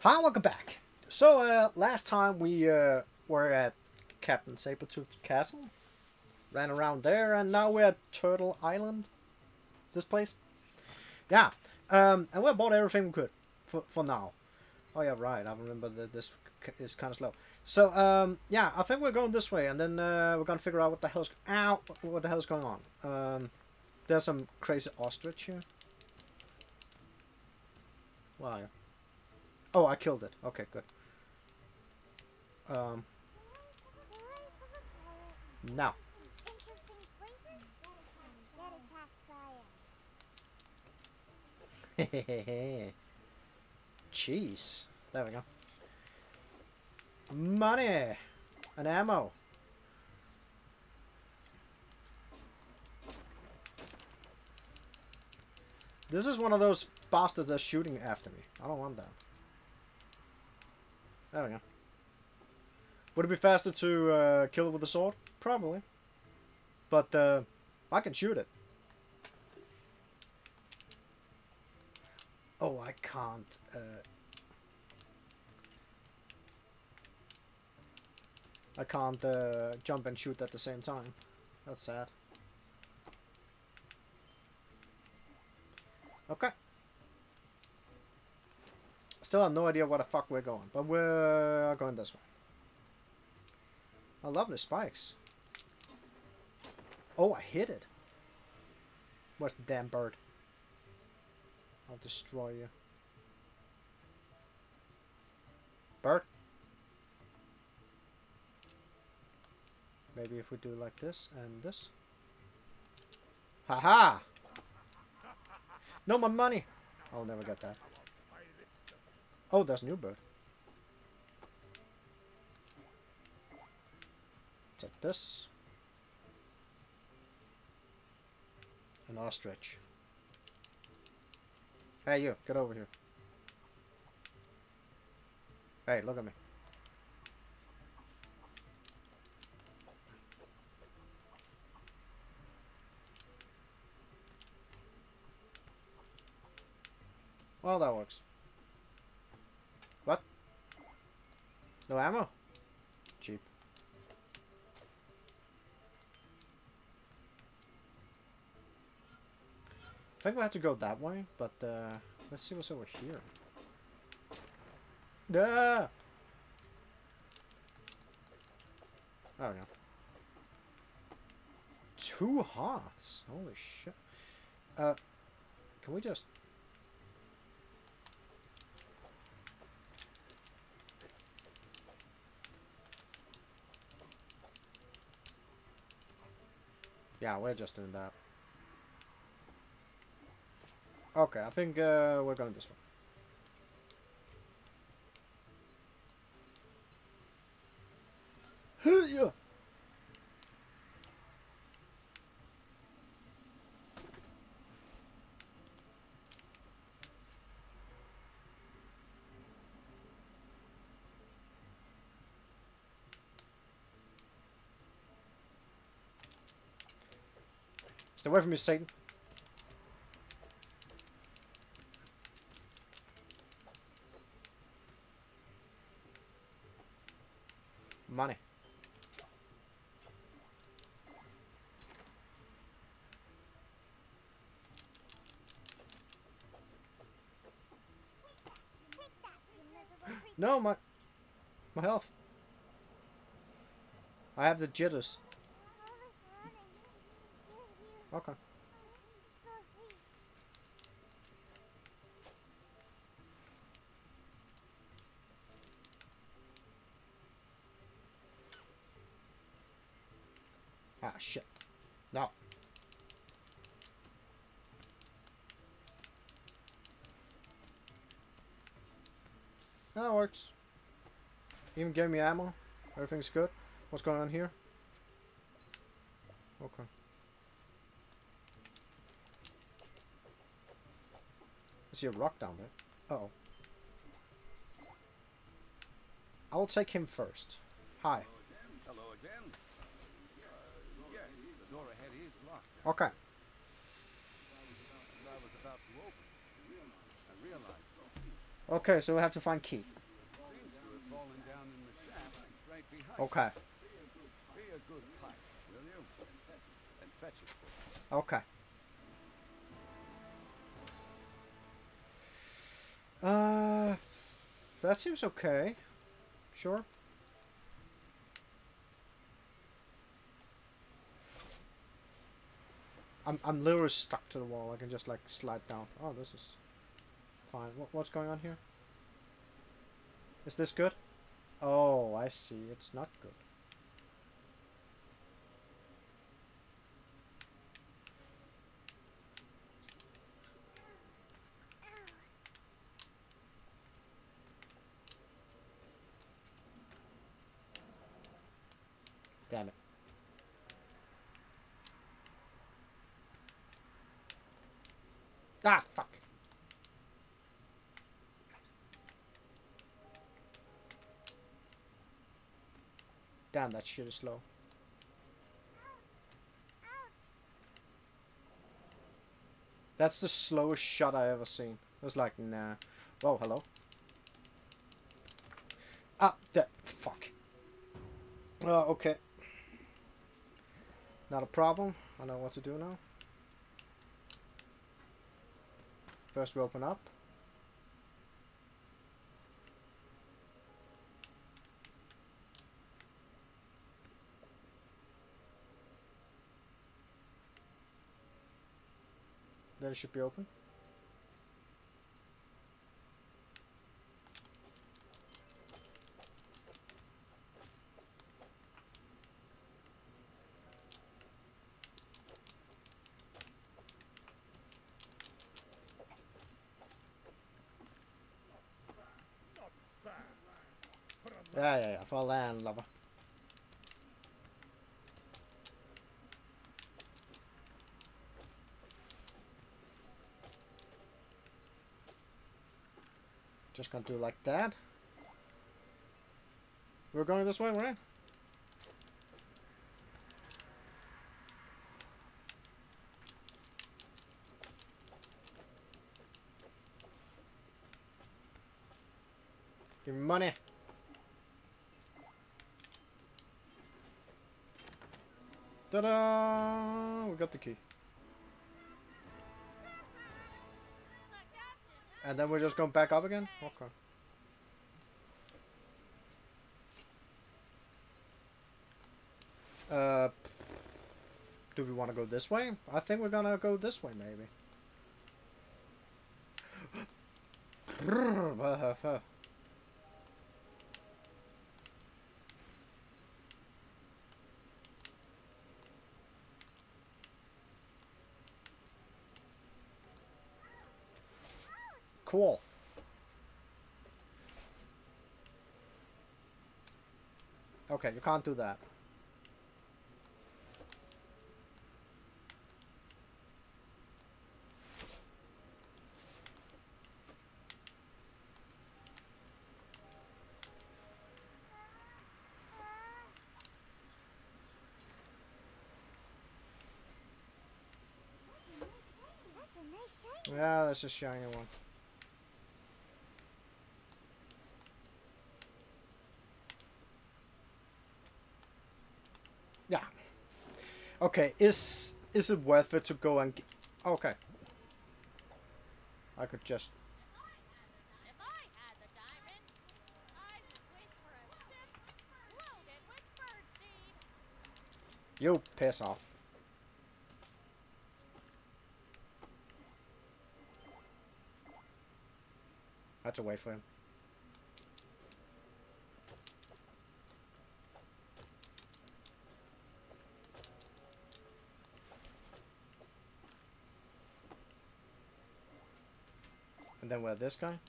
Hi, welcome back. So, last time we were at Captain Sabertooth Castle, ran around there, and now we're at Turtle Island. This place. Yeah, and we bought everything we could for now. Oh yeah, right. I remember that this is kind of slow. So, yeah, I think we're going this way, and then we're gonna figure out what the hell's what the hell's going on. There's some crazy ostrich here. Why? Oh, I killed it. Okay, good. Now. Cheese. There we go. Money and ammo. This is one of those bastards that's shooting after me. I don't want that. There we go. Would it be faster to kill it with a sword? Probably. But I can shoot it. Oh, I can't. I can't jump and shoot at the same time. That's sad. Okay. Still have no idea where the fuck we're going, but we're going this way. Oh, lovely spikes. Oh, I hit it. Where's the damn bird? I'll destroy you. Bird? Maybe if we do like this and this. Haha! No, my money! I'll never get that. Oh, there's a new bird. Take this. An ostrich. Hey, you, get over here. Hey, look at me. Well, that works. What? No ammo? Cheap. I think we have to go that way, but let's see what's over here. Ah! Oh no. 2 hearts. Holy shit. Can we just... Yeah, we're just doing that. Okay, I think we're going this way. Yeah. Stay away from me, Satan. Money. No, my health. I have the jitters. Okay. Ah, shit. No. That works. Even gave me ammo. Everything's good. What's going on here? Okay. I see a rock down there. Uh-oh. I will take him first. Hi. Hello again. Yes, the door ahead is locked. Okay. I was about to open. I realized. Okay, so we have to find key. Okay. Be a good pilot, will you? And fetch it for me. Okay. That seems okay. Sure. I'm literally stuck to the wall. I can just like slide down. Oh, this is fine. What's going on here? Is this good? Oh, I see. It's not good. Damn it. Ah, fuck. Damn, that shit is slow. That's the slowest shot I ever seen. It was like, nah. Whoa, hello. Ah, that fuck. Okay. Not a problem. I know what to do now. First we open up. Then it should be open. Yeah. For land lover. Just gonna do like that. We're going this way, right? Give me money. Ta-da! We got the key. And then we're just going back up again? Okay. Do we want to go this way? I think we're gonna go this way, maybe. Cool. Okay, you can't do that. Yeah, that's a shiny one. Yeah. Okay, is it worth it to go and... Okay. I could just... You piss off. That's a way for him. And then we're this guy.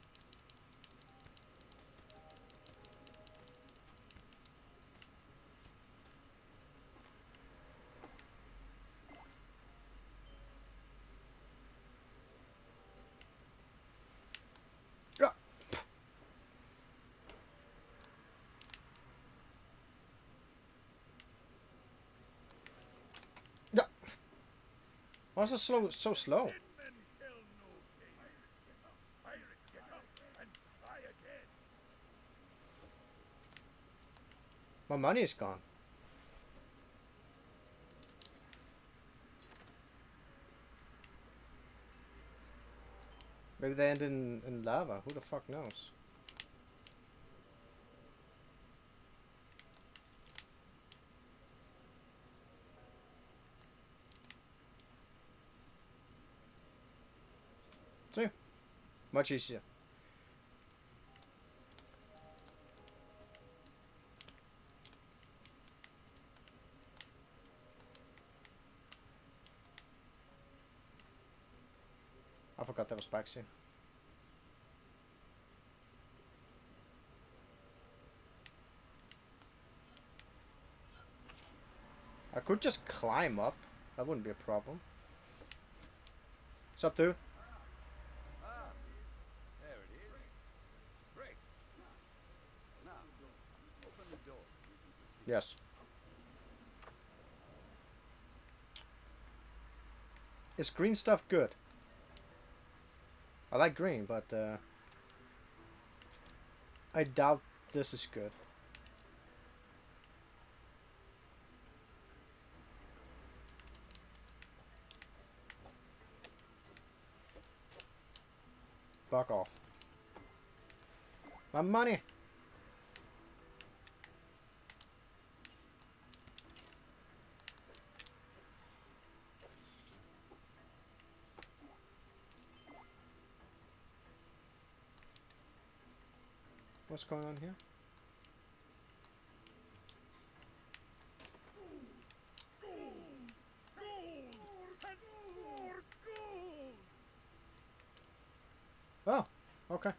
Yeah. Yeah. Why is it so slow? My money is gone. Maybe they end in lava. Who the fuck knows? See? Much easier. I forgot there was spikes here. I could just climb up. That wouldn't be a problem. What's up, dude? Ah, there it is. Great. Now, open the door. Yes. Is green stuff good? I like green, but I doubt this is good. Fuck off. My money! What's going on here? Oh, okay.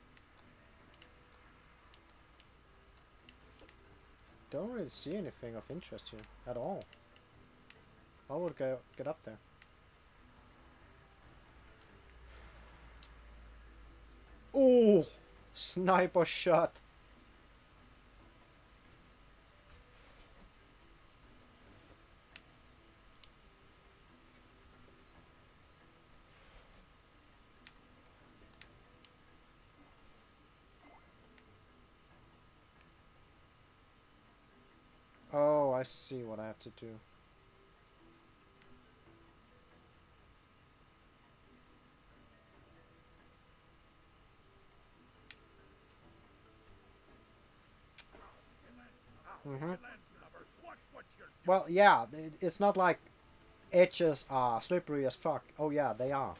Don't really see anything of interest here at all. I would go get up there. Oh, sniper shot. Oh, I see what I have to do. Mm-hmm. Well, yeah, it's not like edges are slippery as fuck. Oh yeah, they are.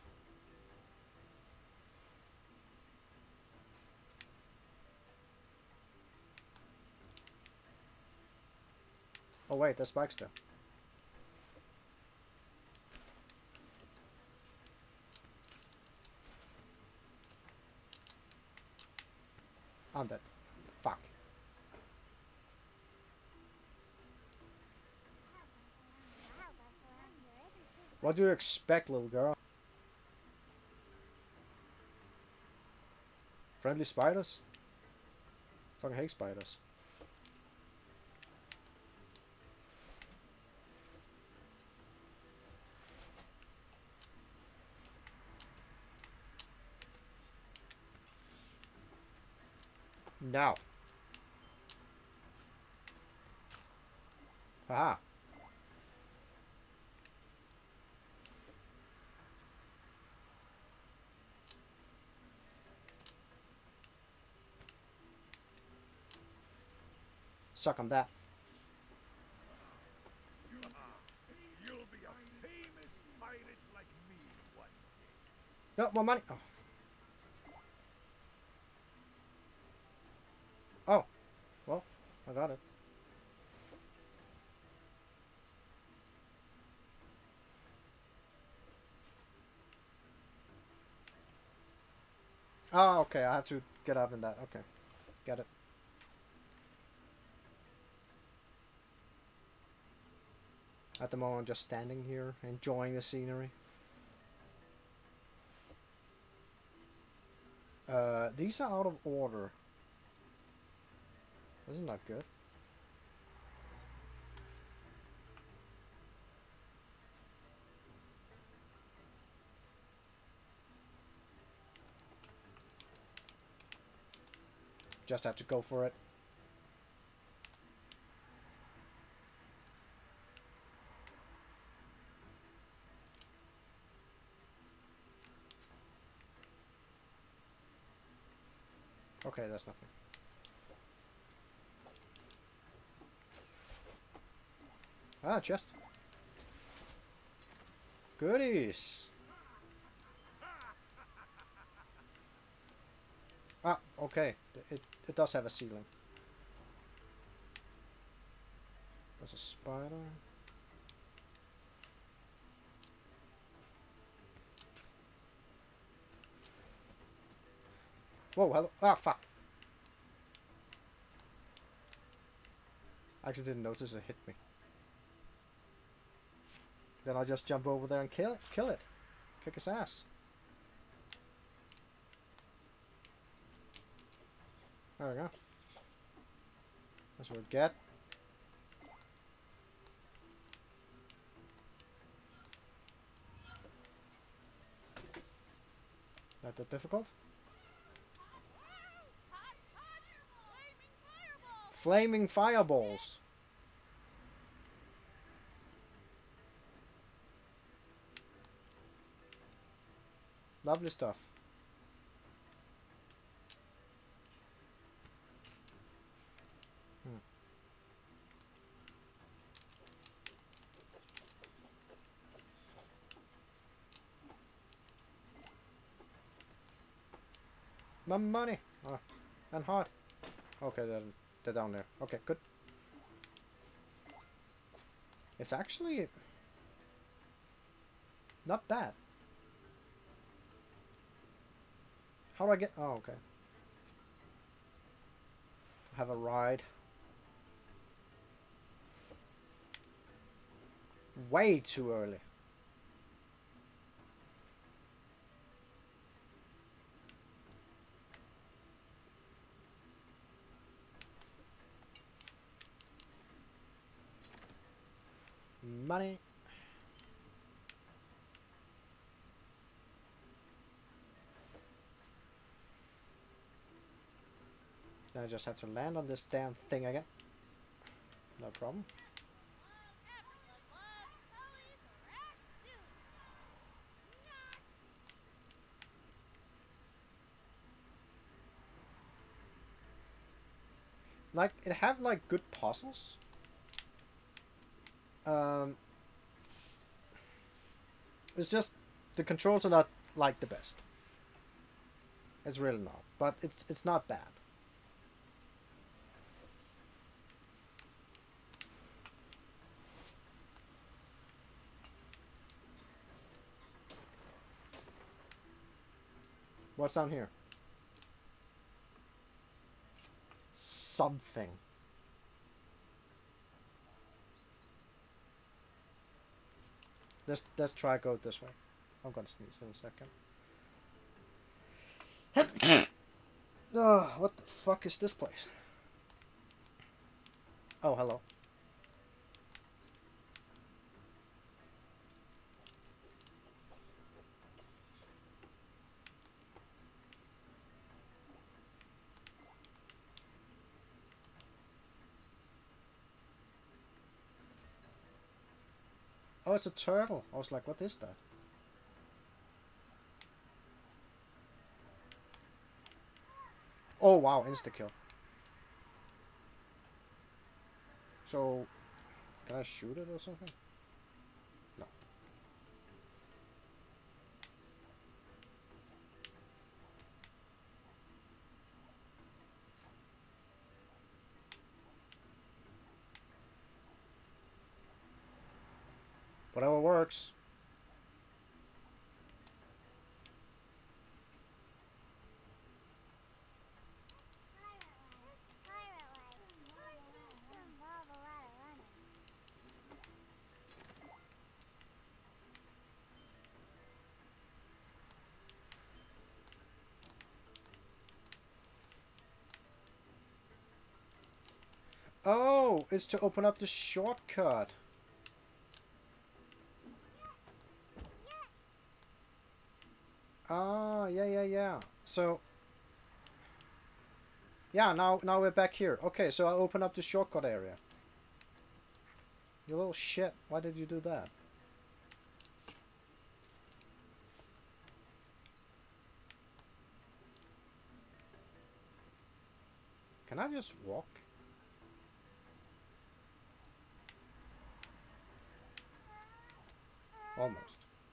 Oh wait, there's spikes there. I'm dead. Fuck. What do you expect, little girl? Friendly spiders? Fucking hate spiders. Now. Haha. Suck on that. You'll be a famous pirate like me one day. No, more money. Oh. Oh. Well, I got it. Oh, okay. I have to get up in that. Okay. Got it. At the moment, I'm just standing here, enjoying the scenery. These are out of order. Isn't that good? Just have to go for it. Okay, that's nothing. Ah, chest. Goodies. Ah, okay. It does have a ceiling. There's a spider. Whoa, hello. Ah, fuck. I actually didn't notice it hit me. Then I'll just jump over there and kill it. Kill it. Kick his ass. There we go. That's what we get. Not that difficult. Flaming fireballs. Lovely stuff. My money. Oh, and hard. Okay, they're down there. Okay, good. It's actually not bad. How do I get... Oh, okay. Have a ride. Way too early. Money. Then I just have to land on this damn thing again. No problem. Like, it had like good puzzles. It's just the controls are not like the best. It's really not, but it's not bad. What's down here? Something. Let's try go this way. I'm gonna sneeze in a second. Oh, what the fuck is this place? Oh, hello. Oh, it's a turtle. I was like, what is that? Oh, wow, insta-kill. So, can I shoot it or something? No. Whatever works. Oh, it's to open up the shortcut. Ah, yeah. So, yeah, now we're back here. Okay, so I open up the shortcut area. You little shit. Why did you do that? Can I just walk? Almost.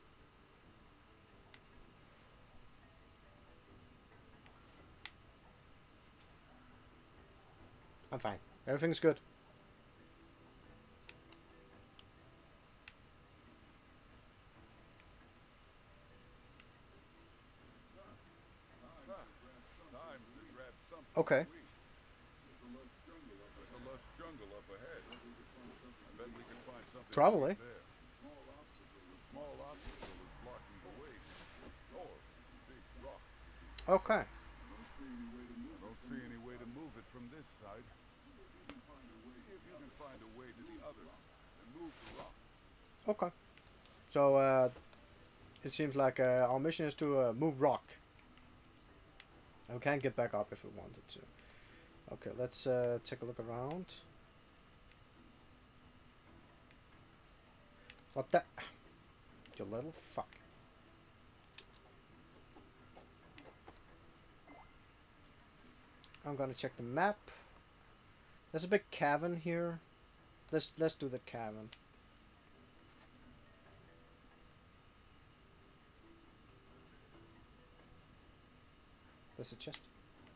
I'm fine. Everything's good. Time to grab something. Okay. There's a lush jungle up ahead. I bet we can find something Probably. there. A small obstacle is blocking the way. Or a big rock. Okay. I don't see any way to move it from this side. See if you can find a way to the others and move the rock. Okay. So, it seems like our mission is to move rock. And we can get back up if we wanted to. Okay, let's take a look around. What the? You little fuck. I'm gonna check the map. There's a big cavern here. Let's do the cavern. There's a chest.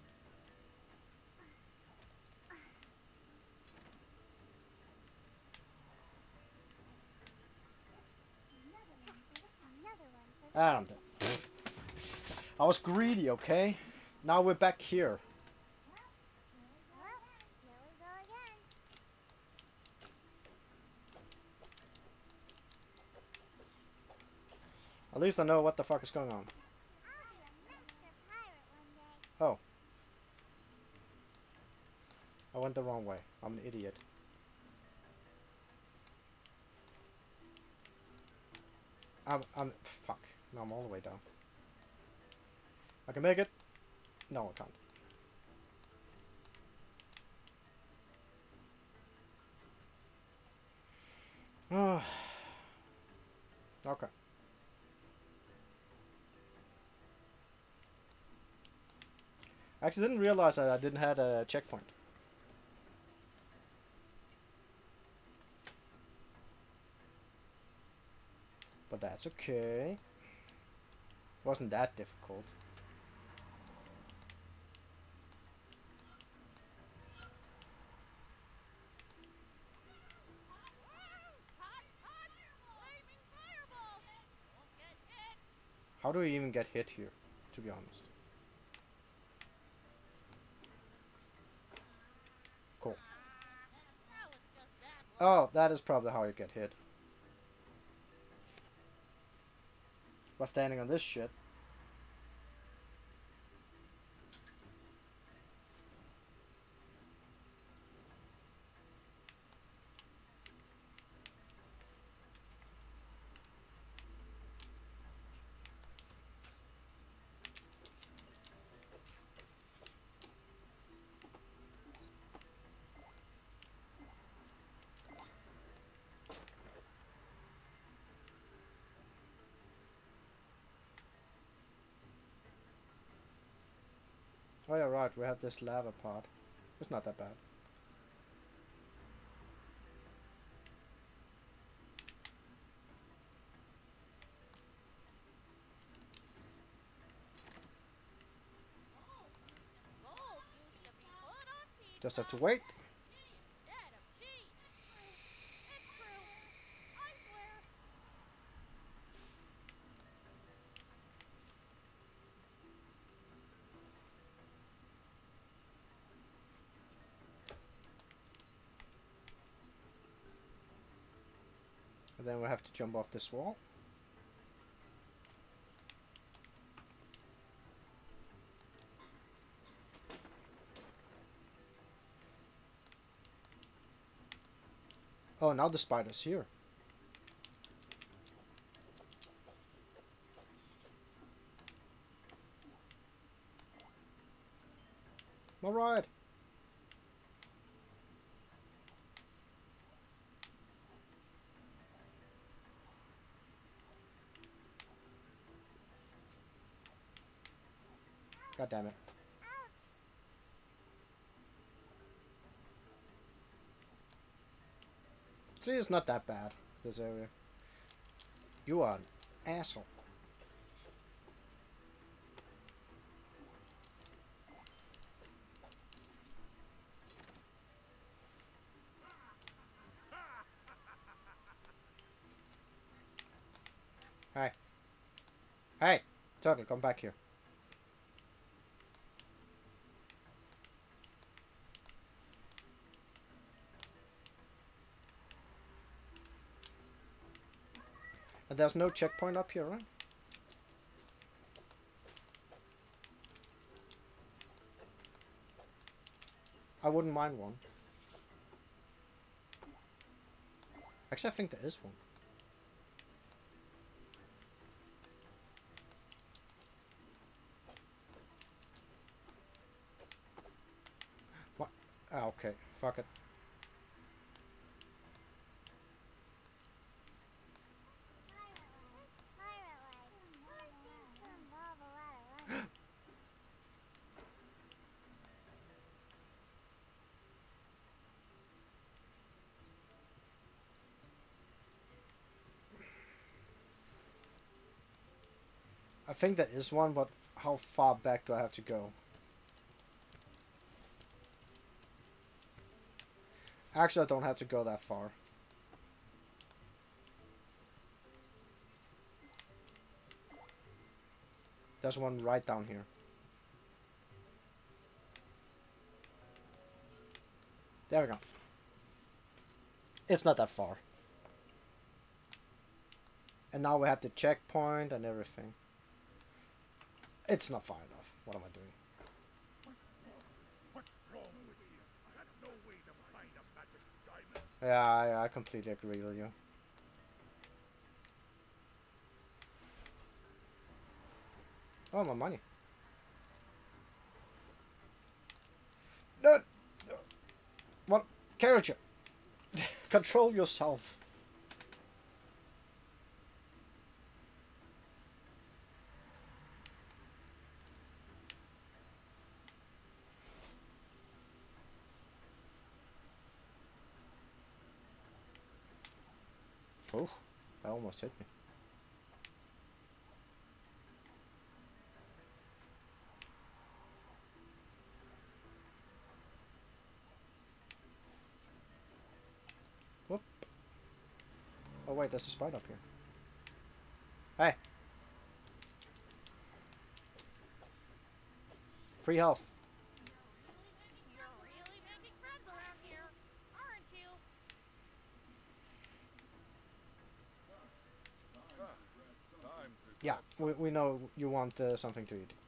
I don't know. I was greedy, okay? Now we're back here. At least I know what the fuck is going on. Oh. I went the wrong way. I'm an idiot. I'm fuck. Now I'm all the way down. I can make it. No, I can't. Okay. I actually didn't realize that I didn't have a checkpoint. But that's okay. Wasn't that difficult. How do we even get hit here, to be honest? Cool. Oh, that is probably how you get hit. By standing on this shit. Oh yeah, right, we have this lava part. It's not that bad. Just has to wait. And then we have to jump off this wall. Oh, now the spider's here. Alright. God damn it. See, it's not that bad, this area. You are an asshole. Hey. Hey! Turtle, come back here. And there's no checkpoint up here, right? I wouldn't mind one. Actually, I think there is one. What? Ah, okay. Fuck it. I think there is one, but how far back do I have to go? Actually, I don't have to go that far. There's one right down here. There we go. It's not that far. And now we have the checkpoint and everything. It's not far enough. What am I doing? What's wrong with you? That's no way to find a magic diamond. Yeah, I completely agree with you. Oh, my money. No! No. What? Carriage! Control yourself. Oh, that almost hit me. Whoop. Oh wait, there's a spider up here. Hey! Free health. You're really making friends around here, aren't you? Time to Yeah, we know you want something to eat.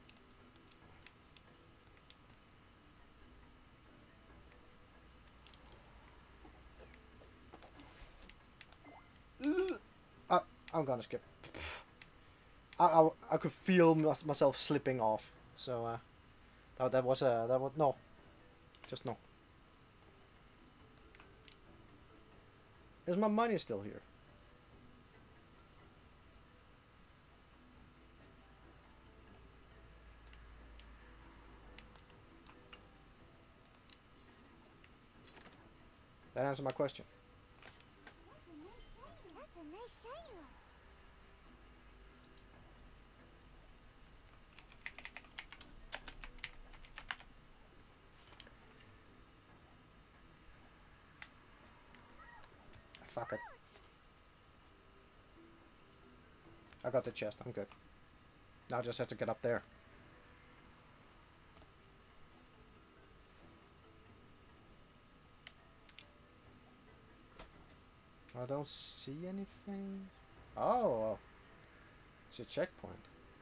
I'm gonna skip. I could feel myself slipping off. So that was no, just no. Is my money still here? That answered my question. That's a nice shiny one. Fuck it. I got the chest. I'm good. Now I just have to get up there. I don't see anything. Oh, it's a checkpoint.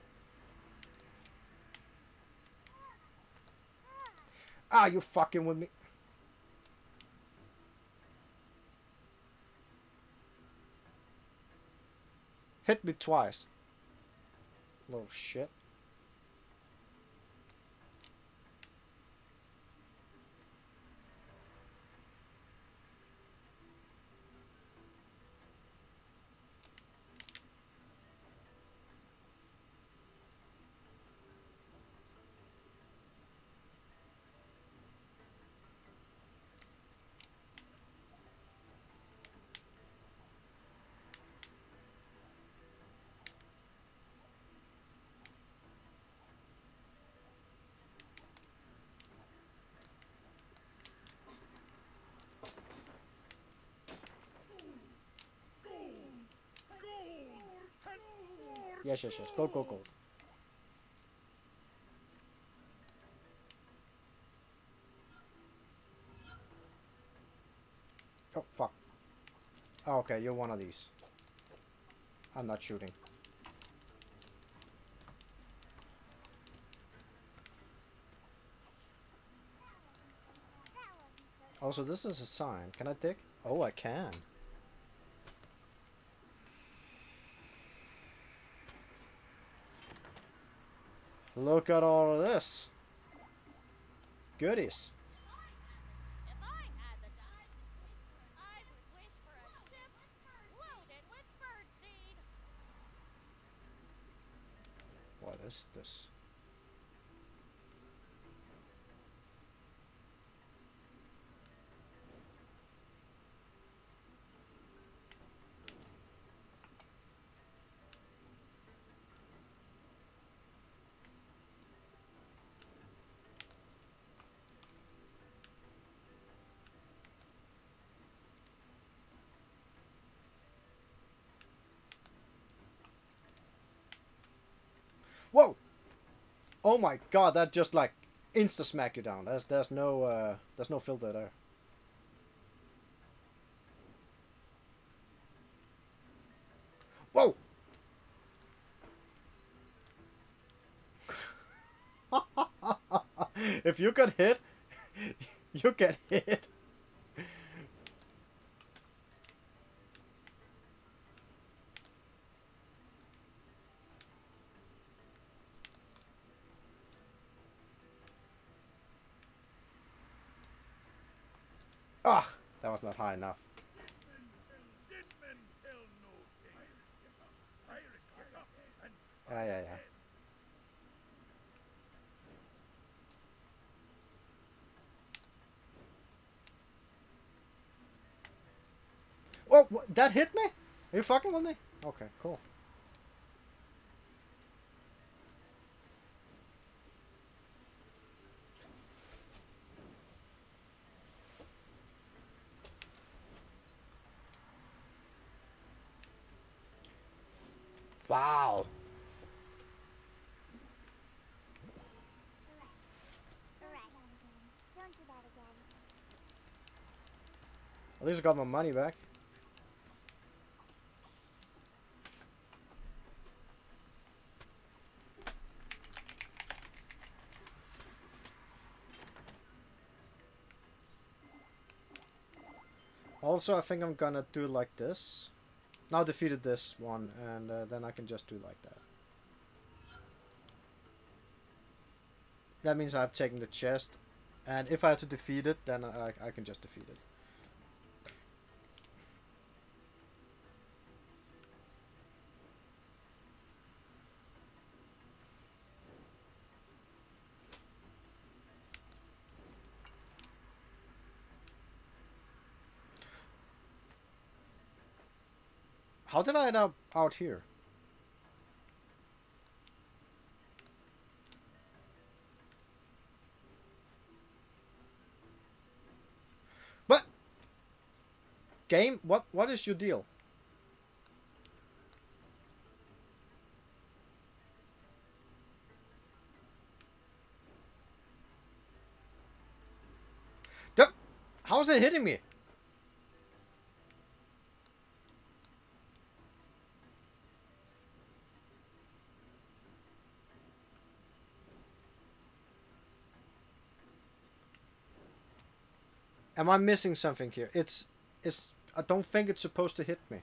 Ah, you fucking with me. Hit me twice. Little shit. Yes, yes, yes. Gold, gold, gold. Oh, fuck. Oh, okay, you're one of these. I'm not shooting. Also, this is a sign. Can I dig? Oh, I can. Look at all of this. Goodies. If I had the time, I would wish for a ship loaded with birdseed. What is this? Whoa! Oh my god, that just like insta smack you down. There's no filter there. Whoa! If you get hit, you get hit. Ah, that was not high enough. Dead men tell no tales. Pirates get up and Yeah, yeah, yeah. Oh, that hit me? Are you fucking with me? Okay, cool. Wow. Don't do that again. At least I got my money back. Also, I think I'm gonna do like this. Now defeated this one, and then I can just do like that. That means I've taken the chest, and if I have to defeat it, then I can just defeat it. How did I end up out here? But game, what is your deal? How's it hitting me? Am I missing something here? It's I don't think it's supposed to hit me.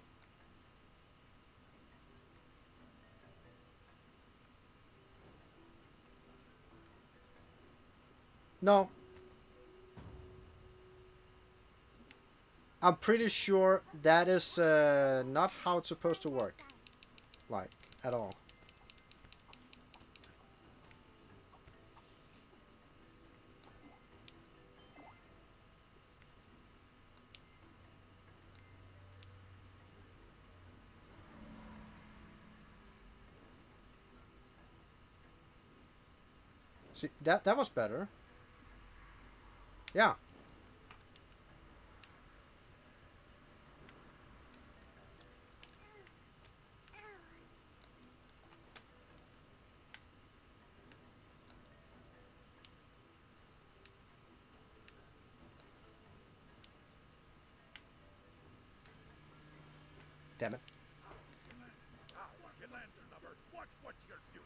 No. I'm pretty sure that is not how it's supposed to work. Like, at all. See, that was better. Yeah. Damn it. Watch what you're doing.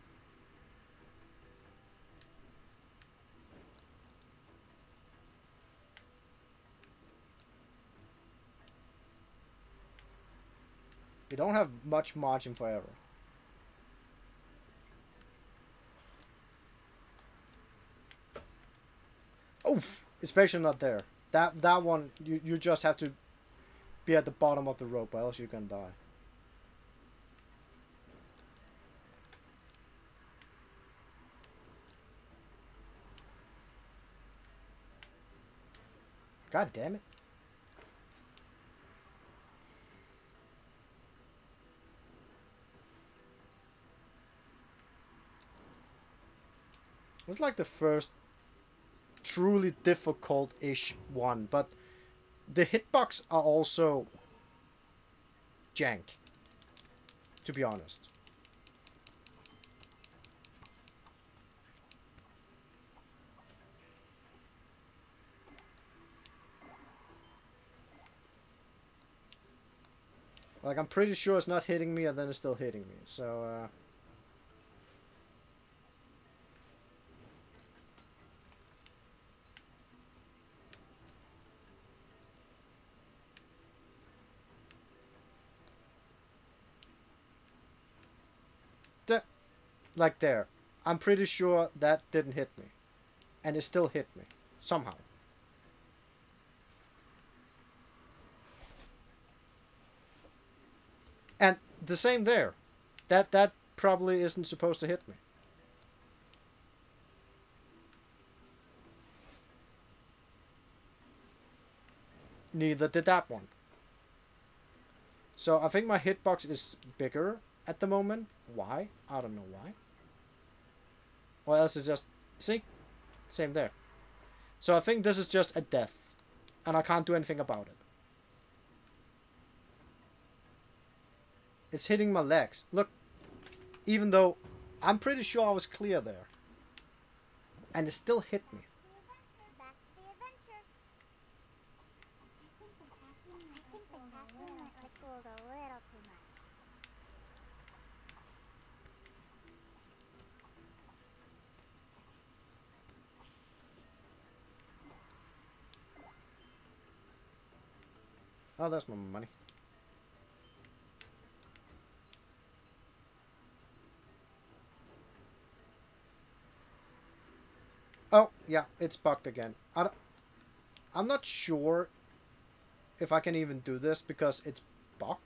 We don't have much margin for error. Oh, especially not there. That one, you just have to be at the bottom of the rope, or else you can die. God damn it. It was like the first truly difficult-ish one, but the hitbox are also jank, to be honest. Like, I'm pretty sure it's not hitting me, and then it's still hitting me, so, like there. I'm pretty sure that didn't hit me. And it still hit me. Somehow. And the same there. That probably isn't supposed to hit me. Neither did that one. So I think my hitbox is bigger at the moment. Why? I don't know why. Or else it's just... See? Same there. So I think this is just a death. And I can't do anything about it. It's hitting my legs. Look. Even though I'm pretty sure I was clear there. And it still hit me. Back to the adventure. I think the captain might have pulled a little too much. Oh, that's my money. Oh, yeah, it's bugged again. I'm not sure if I can even do this because it's bugged.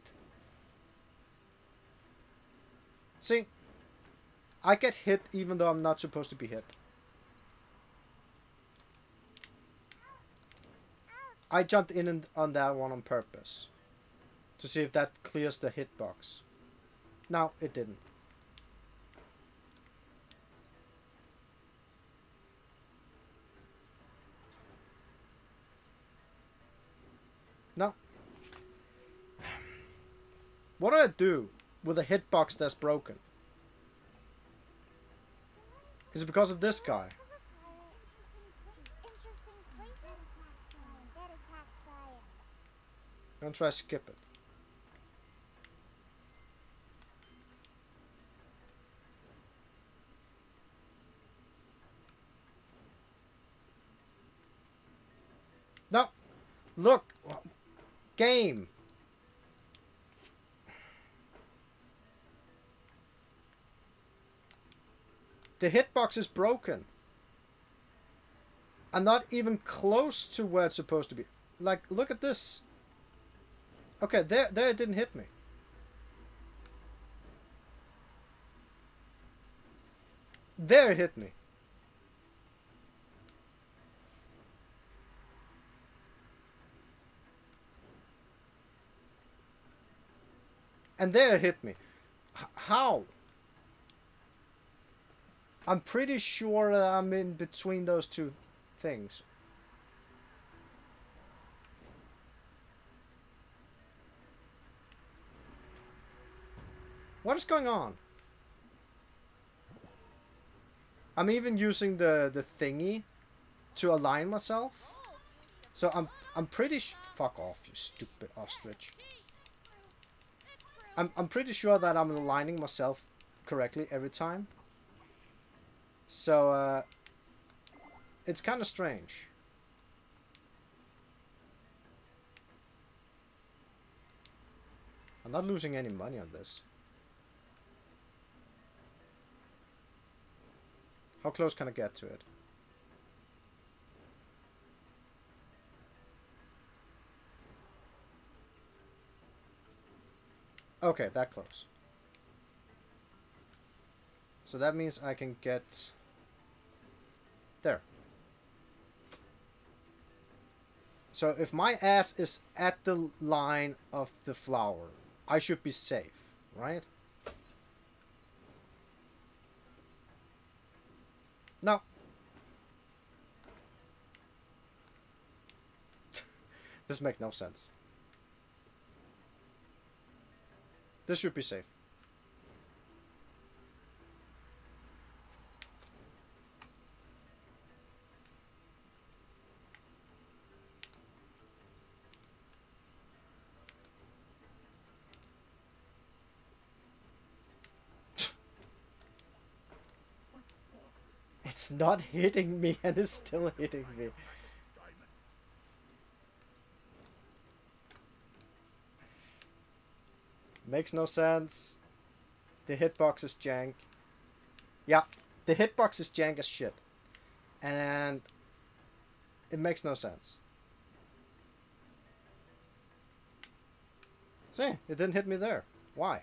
See? I get hit even though I'm not supposed to be hit. I jumped in on that one on purpose. To see if that clears the hitbox. No, it didn't. No. What do I do with a hitbox that's broken? Is it because of this guy? I'm gonna try to skip it. No! Look! Game! The hitbox is broken. I'm not even close to where it's supposed to be. Like, look at this. Okay, there it didn't hit me. There it hit me. And there it hit me. How? I'm pretty sure that I'm in between those two things. What is going on? I'm even using the thingy to align myself. So I'm pretty fuck off, you stupid ostrich. I'm pretty sure that I'm aligning myself correctly every time. So, it's kind of strange. I'm not losing any money on this. How close can I get to it? Okay, that close. So that means I can get... There. So if my ass is at the line of the flower, I should be safe, right? No. This makes no sense. This should be safe. It's not hitting me and it's still hitting me. Makes no sense. The hitbox is jank. Yeah, the hitbox is jank as shit. And it makes no sense. See, it didn't hit me there. Why?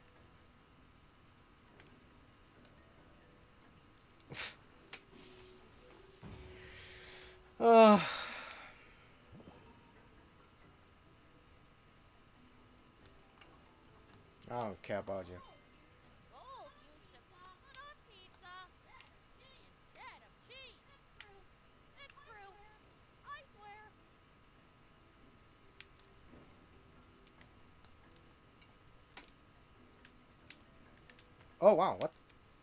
I don't care about you. Gold used to come on pizza instead of cheese. It's true. I swear. Oh wow, what?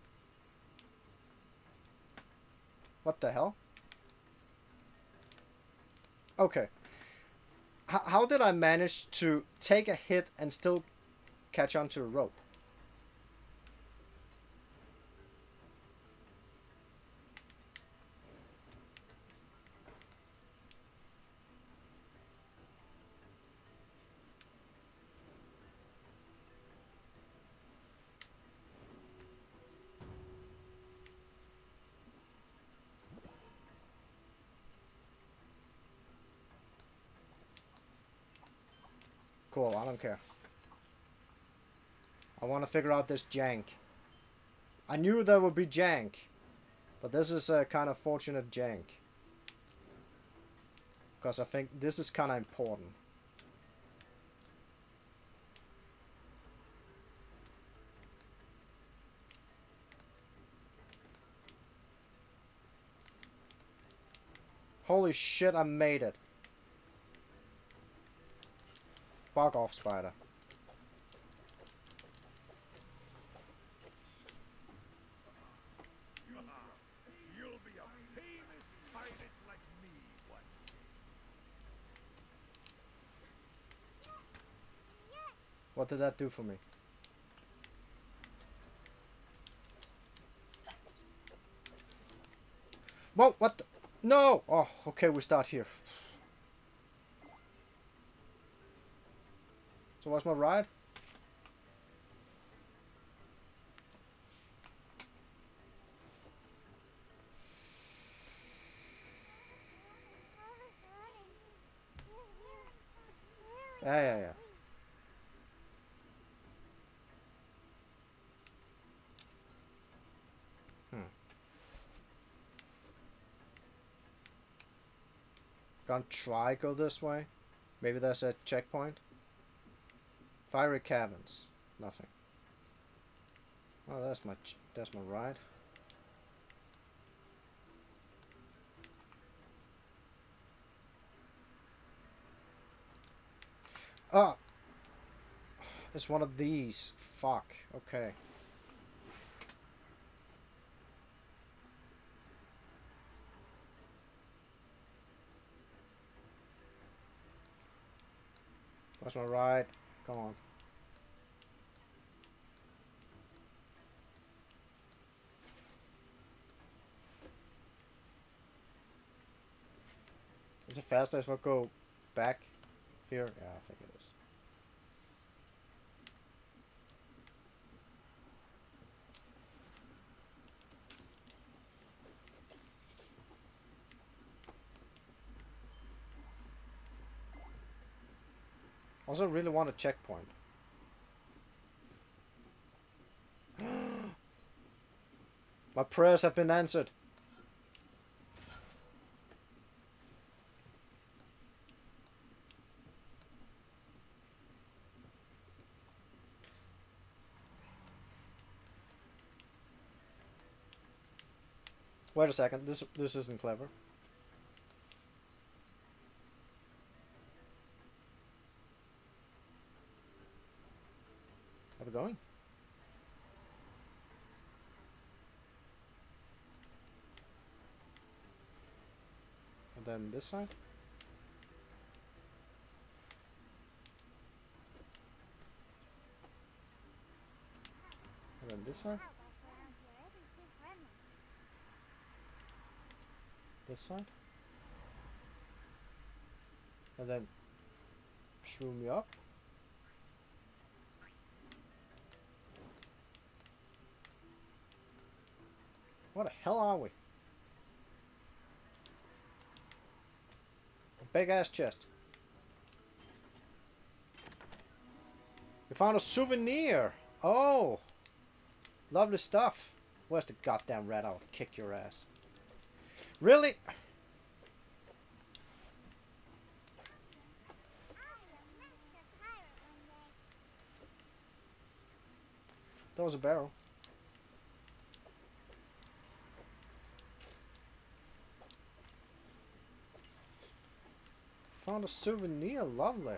What the hell? Okay. How did I manage to take a hit and still catch onto a rope? Cool, I don't care. I want to figure out this jank. I knew there would be jank, but this is a kind of fortunate jank. Because I think this is kind of important. Holy shit, I made it. Bug off, spider. You'll be a famous pirate like me one day. What did that do for me? Whoa, what the? No! Oh, okay, we start here. So what's my ride? Yeah. Gonna try go this way. Maybe there's a checkpoint. Fiery caverns. Nothing. Oh, that's my ride. Oh, it's one of these. Fuck. Okay. What's my ride? Come on. Is it faster if I go back here? Yeah, I think it is. Also really want a checkpoint. My prayers have been answered. Wait a second, this isn't clever. How's it going? And then this side? And then this side? This side? And then shroom me up. What the hell are we? A big ass chest. We found a souvenir. Oh, lovely stuff. Where's the goddamn rat? I'll kick your ass. Really? That was a barrel. Found a souvenir, lovely.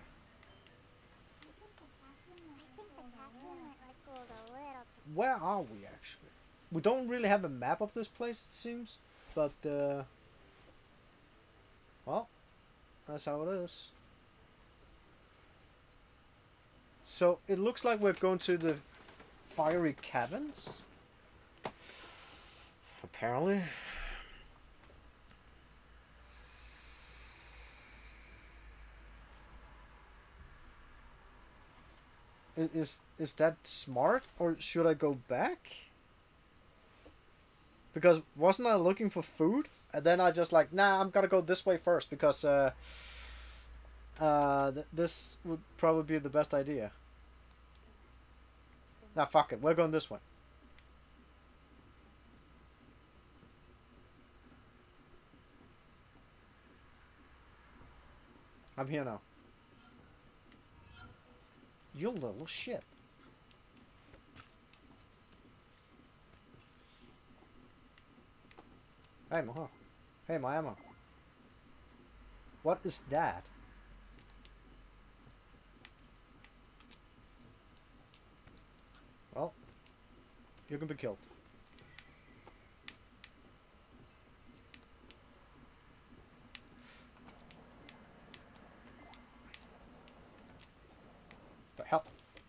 Where are we actually? We don't really have a map of this place, it seems. But, well, that's how it is. So, it looks like we're going to the fiery caverns. Apparently. Is that smart, or should I go back? Because wasn't I looking for food? And then I just like, nah, I'm gonna go this way first because this would probably be the best idea. Nah, fuck it, we're going this way. I'm here now. You little shit. Hey, Moha. Hey, my ammo. What is that? Well, you can be killed. The hell?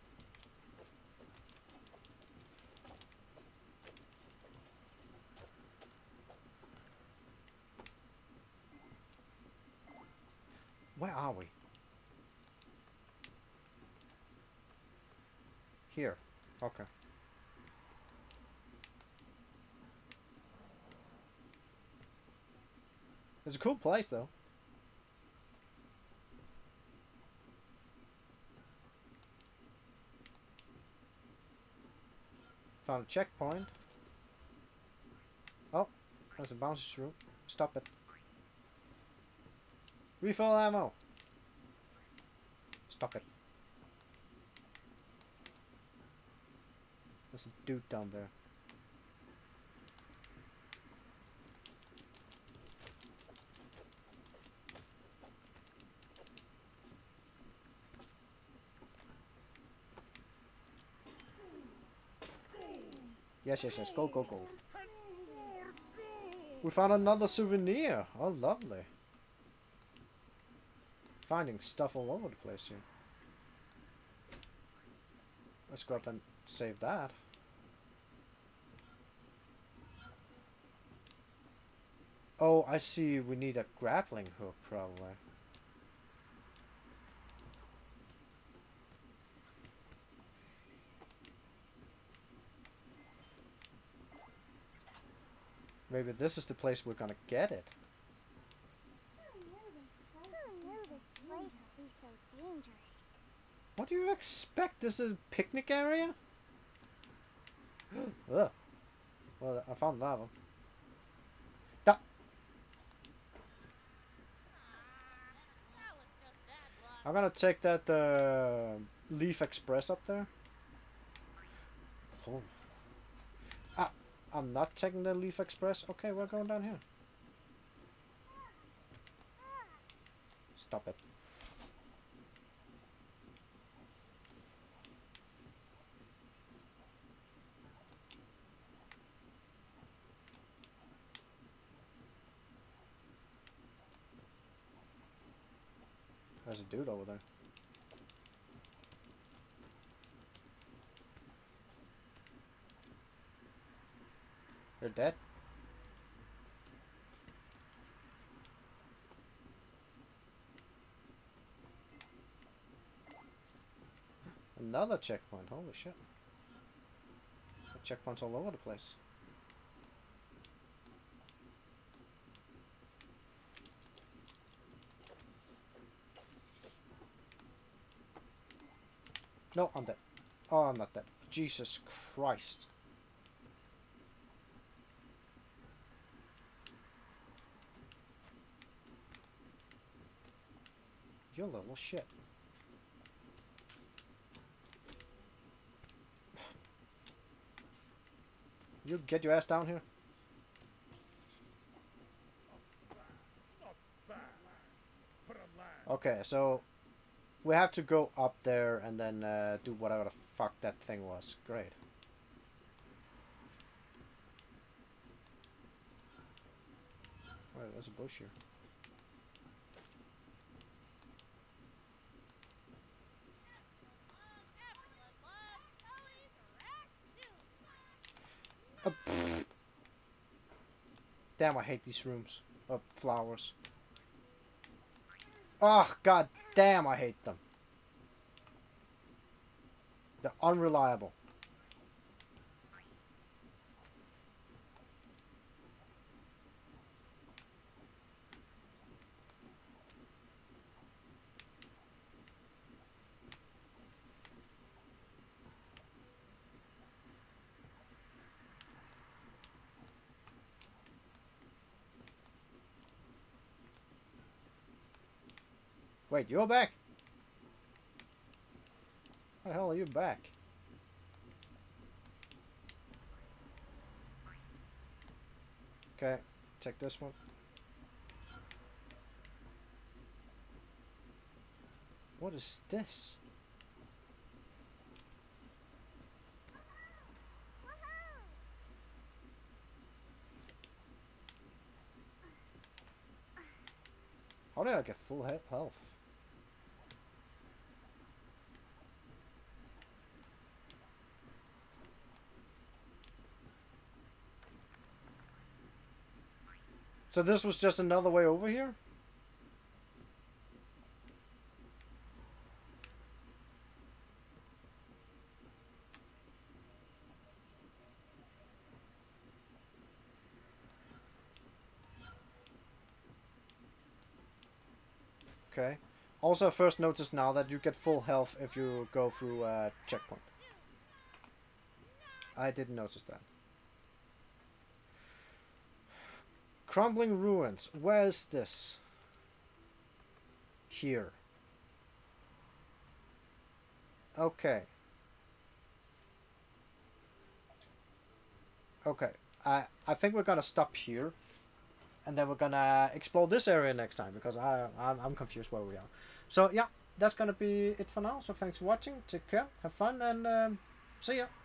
Where are we? Here. Okay. It's a cool place, though. Found a checkpoint. Oh, there's a bouncy shroom. Stop it. Refill ammo. Stop it. There's a dude down there. Yes, yes, yes. Go, go, go. We found another souvenir. Oh, lovely. Finding stuff all over the place here. Let's go up and save that. Oh, I see. We need a grappling hook, probably. Maybe this is the place we're gonna get it. Who knew this place would be so dangerous? What do you expect? This is a picnic area? Ugh. Well, I found lava. No. That was just bad luck. I'm gonna take that Leaf Express up there. Oh. Ah, I'm not taking the Leaf Express. Okay, we're going down here. Stop it. There's a dude over there. You're dead? Another checkpoint. Holy shit. Checkpoints all over the place. No, I'm dead. Oh, I'm not dead. Jesus Christ. You little shit. You get your ass down here. Okay, so we have to go up there and then do whatever the fuck that thing was. Great. Wait, there's a bush here. Damn, I hate these rooms of flowers. Oh, god damn, I hate them. They're unreliable. Wait, you're back? How the hell are you back? Okay, take this one. What is this? How did I get full health? So this was just another way over here? Okay. Also, first notice now that you get full health if you go through a checkpoint. I didn't notice that. Crumbling ruins. Where is this? Here. Okay. Okay. I think we're gonna stop here. And then we're gonna explore this area next time, because I'm confused where we are. So yeah, that's gonna be it for now. So thanks for watching. Take care. Have fun, and see ya.